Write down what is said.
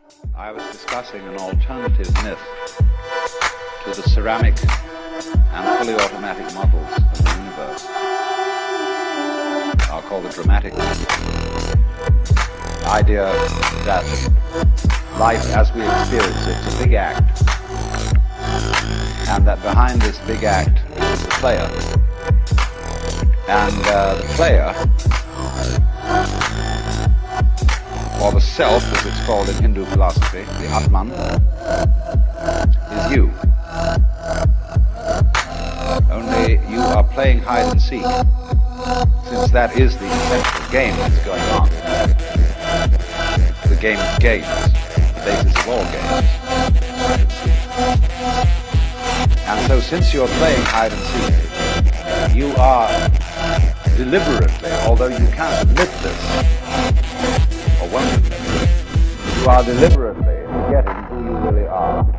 I was discussing an alternative myth to the ceramic and fully automatic models of the universe. I'll call the dramatic myth. The idea that life as we experience it is a big act, and that behind this big act is the player. And the player, or the self as it's called in Hindu philosophy, the Atman, is you. Only you are playing hide and seek, since that is the essential game that's going on. The game of games, the basis of all games. And so since you're playing hide and seek, you are deliberately, although you can't admit this, or won't admit it, you are deliberately forgetting who you really are.